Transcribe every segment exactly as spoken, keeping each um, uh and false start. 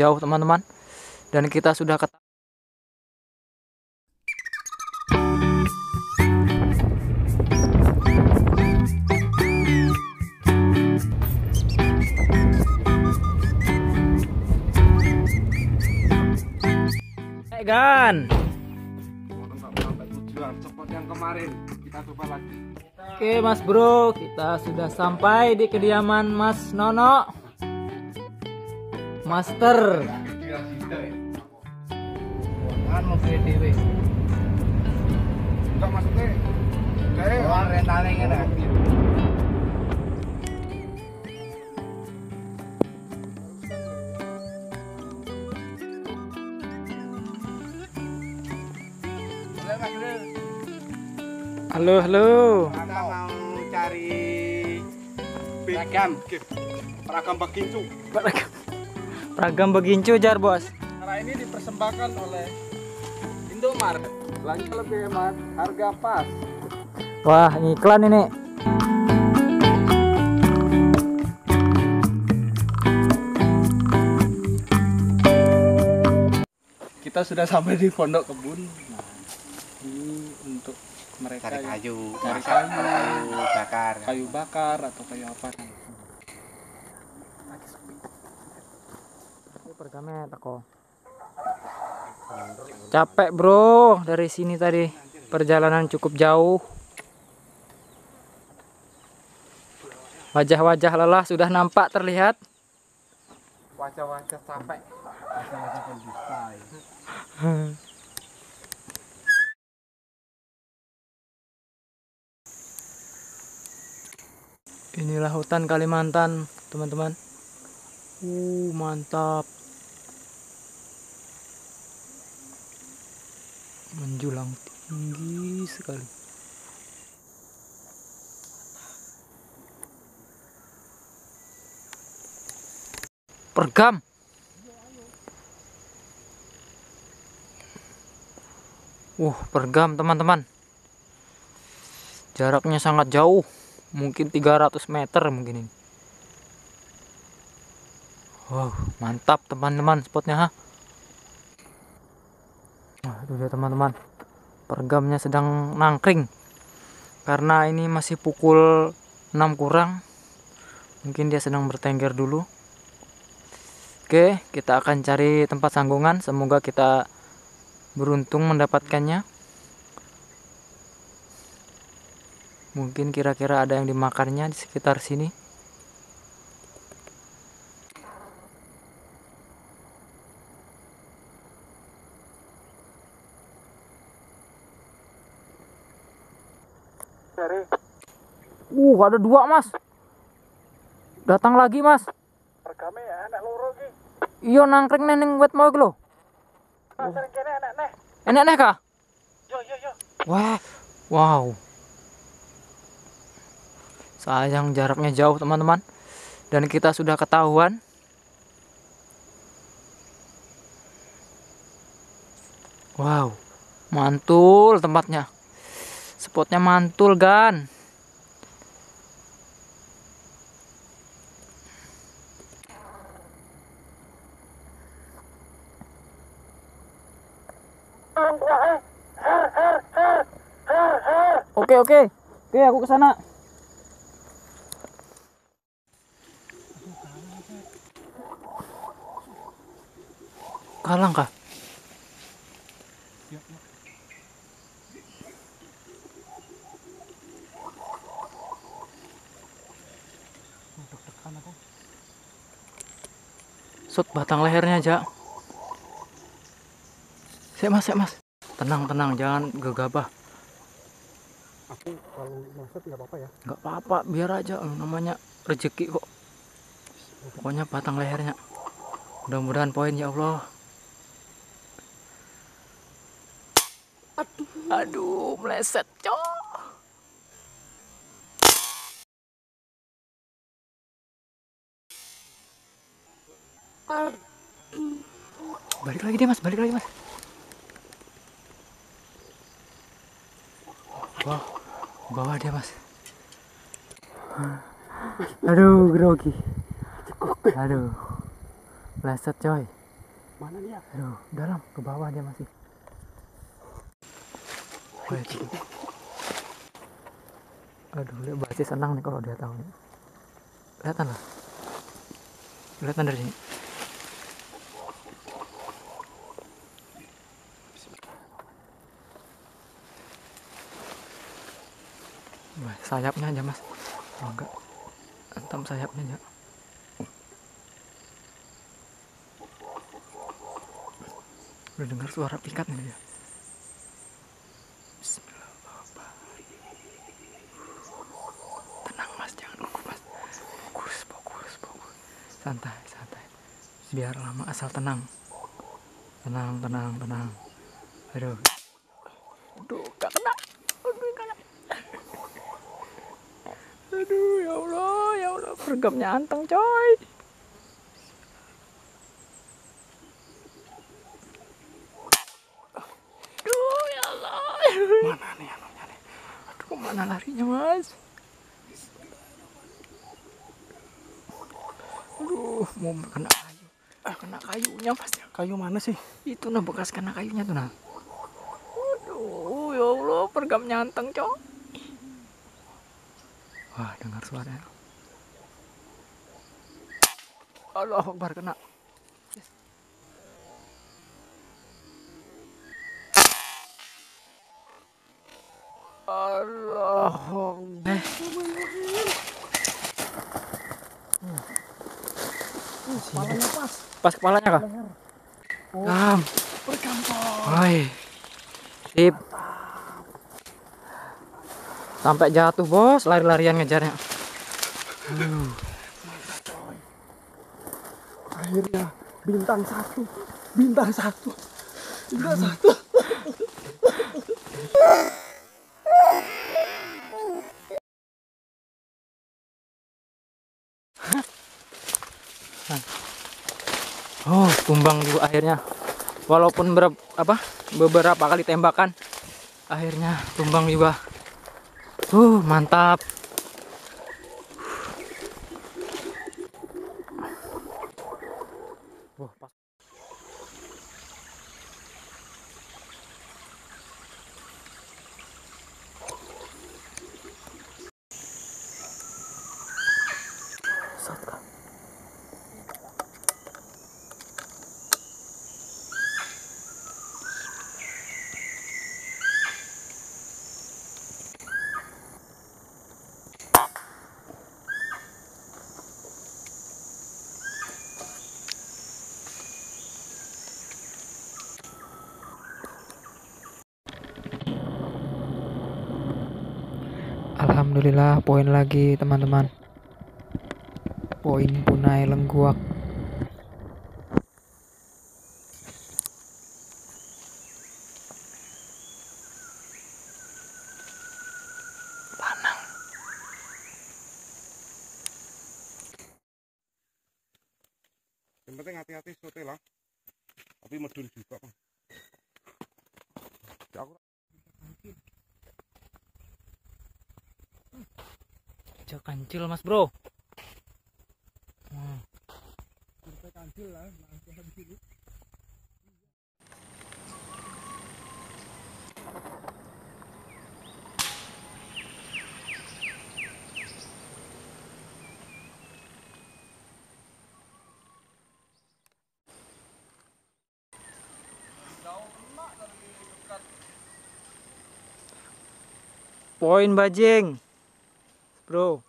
jauh teman-teman. Dan kita sudah ketemu. Gan. Tujuan spot yang kemarin kita coba lagi. Oke Mas Bro, kita sudah sampai di kediaman Mas Nono Master. Kan mau beli dewe. Enggak maksudnya kayak Oh, rentalnya ngene. Halo, halo. kita mau cari beragam peragam begincu. Peragam, peragam begincu jar bos. Cara ini dipersembahkan oleh Indomaret. Belanja lebih hemat, harga pas. Wah, ini iklan ini. Kita sudah sampai di pondok kebun. Nah, ini untuk mereka Cari yang kayu, cari masak, kayu, kayu bakar. kayu bakar atau kayu apa. Ini pergamnya teko. Capek bro dari sini tadi. Perjalanan cukup jauh. Wajah-wajah lelah sudah nampak terlihat. Wajah-wajah capek. Wajah-wajah pendusta. Inilah hutan Kalimantan, teman-teman. Uh, mantap. Menjulang tinggi sekali. Pergam. Uh, pergam teman-teman. Jaraknya sangat jauh. Mungkin tiga ratus meter mungkin ini. Wow, mantap teman-teman spotnya ha. Nah, itu dia teman-teman. Pergamnya sedang nangkring. Karena ini masih pukul enam kurang. Mungkin dia sedang bertengger dulu. Oke, kita akan cari tempat sanggungan. Semoga kita beruntung mendapatkannya. Mungkin kira-kira ada yang dimakannya di sekitar sini. Uh, ada dua mas. Datang lagi mas. Pergame ya anak loro ki. Iya nangkring neneng wet mau lo. Sering kene anak neh. Enak neh kah? Yo yo yo. Wah, wow. Sayang jaraknya jauh teman-teman. Dan kita sudah ketahuan. Wow, mantul tempatnya. Spotnya mantul gan. Oke oke, oke aku kesana. Kalang kah? Sut batang lehernya aja. Sek mas, sek mas. Tenang tenang, jangan gegabah. Aku kalau maksud nggak apa-apa ya. Nggak apa-apa, biar aja namanya rezeki kok. Pokoknya batang lehernya. Mudah-mudahan poin ya Allah. Aduh, aduh meleset cok. Balik lagi deh mas, balik lagi mas. Wah, bawah dia mas. Aduh grogi. Aduh, meleset coy. Mana dia? Aduh, dalam ke bawah dia masih. Wah, cik. Aduh, lihat pasti senang nih kalau dia tahu nih. Kelihatan lah. Kelihatan dari sini. Wah, sayapnya aja mas. Oh enggak, hentam sayapnya aja. Udah dengar suara pikat nih dia. Tenang mas, jangan gugup mas. Fokus, fokus, fokus. Santai, santai. Biar lama asal tenang. Tenang, tenang, tenang. Aduh. Aduh, gak kena. Aduh, kena. Aduh, ya Allah, ya Allah. Peregamnya anteng coy. Aduh, ya Allah. Mana nih anunya nih? Aduh, kemana larinya mas? Aduh, mau kena kayu. Kena kayunya mas. Kayu mana sih? Itu nah bekas kena kayunya tuh nah. Aduh, ya Allah, peregamnya anteng coy. Wah, dengar suaranya. Allah Akbar, kena. Yes. Allah. Eh. Kepalanya pas. Pas kepalanya kah? Kam. Woi. Sip. Sampai jatuh bos, lari-larian ngejarnya. Aduh. Akhirnya bintang satu, bintang satu, bintang satu. Oh, tumbang juga akhirnya. Walaupun berapa apa beberapa kali tembakan, akhirnya tumbang juga. Uh, mantap. Wah, pas. Alhamdulillah, poin lagi teman-teman. Poin punai lengguak. Lanang. Yang penting hati-hati sote lah. Tapi medun juga kan. Ya, aku Ajak kancil mas bro. Hmm. kancil lah, langsung habis ini. Poin bajing bro.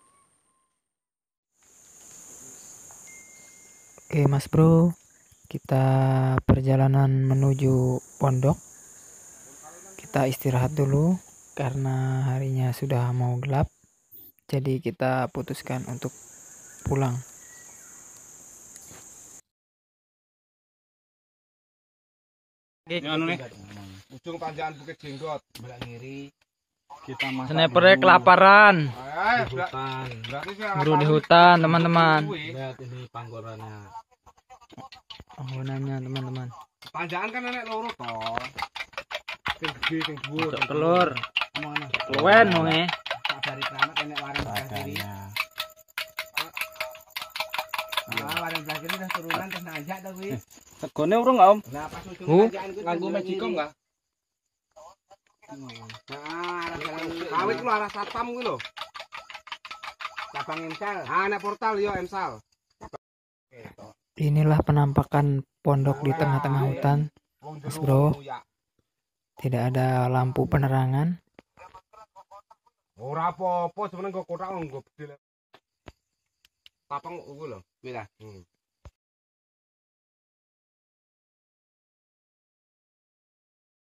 Oke mas bro, kita perjalanan menuju pondok. Kita istirahat dulu karena harinya sudah mau gelap, jadi kita putuskan untuk pulang. Ini anu nih, ujung tanjakan Bukit Jenggot, belah kiri. Kita masak. Snipernya kelaparan. Ayo, di hutan. Buru di hutan, teman-teman. Lihat ini panggolannya. Panggonannya, teman-teman. Tanjakan kan nenek loro toh. Sing gede, sing dhuwur. Cok telur. Mana? Keluwen wonge. Tak dari keramat nenek warung belah kiri. Adanya. Iya, Ah, warung belah kiri dah turunan terus nanjak dah kuwi. Tegone urung nggak om? Nah, pas ujung Oh. nanjakan kuwi Nganggo magicom nggak? Nah, arah jalan kawit lu arah Satam kuwi lho. Cabang Emsal. Ah, nek portal yo Emsal. Inilah penampakan pondok di tengah-tengah hutan, Mas Bro. Tidak ada lampu penerangan. Ora apa-apa, sebenarnya kok kotak nggo bedil. Papang kuwi lho. Kuwi lah. Hmm.